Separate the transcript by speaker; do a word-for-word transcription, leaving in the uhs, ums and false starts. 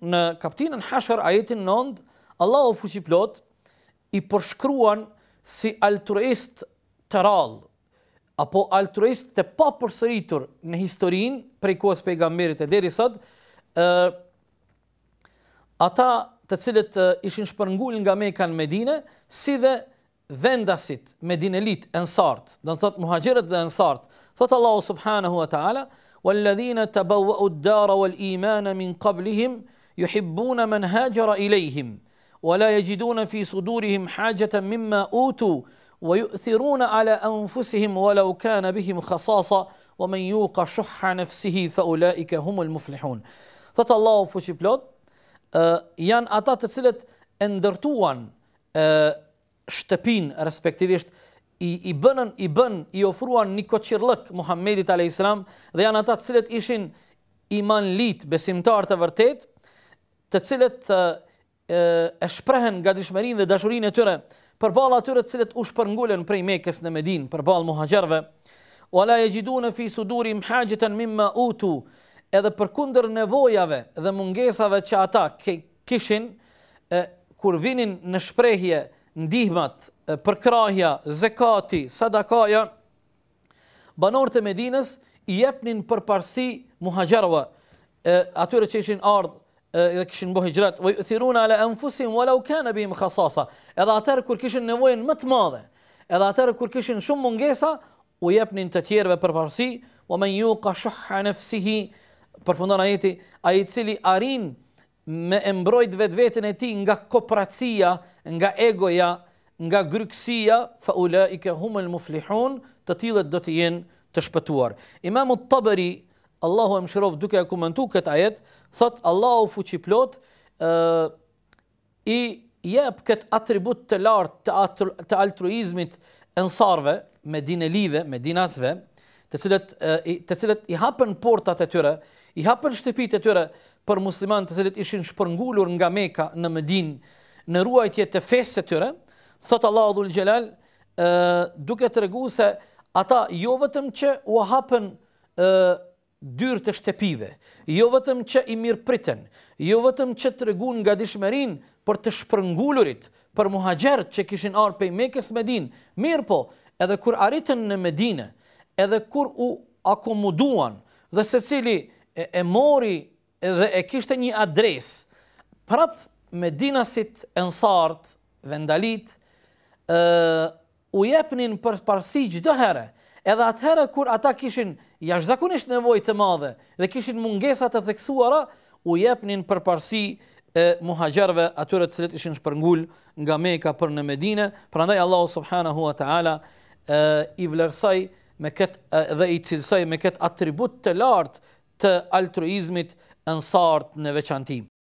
Speaker 1: në kapitullin Hashr ajetin nënt, Allahu fuqiplot i përshkruan si altruist të rallë, apo altruist të papërsëritur në historinë prej kohës pejgamberit e deri sot, ë ata të cilët ishin shpërngul nga Mekka në Medinë, si dhe vendasit medinelit ensart, do të thotë muhaxhirët dhe ensart. Thot Allahu subhanahu wa ta'ala: "Walladhina tabawwa'u ad-dara wal-imana min qablihim yuhibbuna man hajara ilayhim wa la yajiduna fi sudurihim hajatan mimma utu wa yu'thiruna ala anfusihim walau kana bihim khasasa wa man yuqa shuhha nafsihi fa ulaika humul muflihun." Thot Allahu fuqiplot, uh, janë ata të cilët e ndërtuan uh, shtëpin, respektivisht i, i bënën, i bën, i ofruan një koqirlëk Muhammedit alayhis salam, dhe janë ata të cilët ishin imanlit, besimtar të vërtet, të cilët e, e shprehen nga dëshmërinë dhe dashurinë e tyre përballë atyre të cilët u shpërngulen prej Mekës në Medinë, përballë muhaxherëve. Wala yajiduna fi sudurihim hajatan mimma utu, edhe përkundër nevojave dhe mungesave që ata kishin, e, kur vinin në shprehje ndihmat, përkrahja, zekati, sadakaja, banorët e Medinës i jepnin përparësi muhaxherëve, atyre që ishin ardhur dhe kishin bërë hijrat, wa yu'thiruna ala anfusihim walau kana bihim khasasa, edhe atëherë kur kishin nevojën më të madhe, edhe atëherë kur kishin shumë mungesa, u jepnin të tjerëve përparësi. Wa man yuqa shuhha nafsihi, përfundon ajeti, ai i cili arrin me e mbrojt vetveten e tij nga kooperacia, nga egoja, nga grykësia, fa ulaika humul muflihun, të tillët do të jenë të shpëtuar. Imamu Tabari, Allahu e mëshirov, duke e komentuar këtë ajet, thot Allahu fuqiplot uh, i jep këtë atribut të lartë të, të altruizmit ensarve, medinelive, medinasve, të cilët, uh, të cilët i hapen portat e tyre, i hapen shtëpitë e tyre për muslimanë të cilët ishin shpërngulur nga Mekka në Medinë në ruajtje të fesë së tyre. Thot Allahu dhul xhelal, duke treguar se ata jo vetëm që u hapën dyrë të shtëpive, jo vetëm që i mirëpriten, jo vetëm që treguan nga dishmërinë për të shpërngulurit, për muhaxherët që kishin ardhur prej Mekës në Medinë, mirë po, edhe kur arritën në Medinë, edhe kur u akomoduan dhe secili e, e mori dhe e kishte një adres, prap medinasit ensart, vendalit, uh, u jepnin përparësi çdo herë, edhe atëherë kur ata kishin jashtëzakonisht nevojë të madhe dhe kishin mungesa të theksuara, u jepnin përparësi muhaxherëve, atyre të cilët ishin shpërngul nga Mekka për në Medinë. Prandaj Allahu subhanahu wa taala i vlerësoi me këtë dhe i cilësoi me këtë atribut të lartë të altruizmit ensart në veçanti.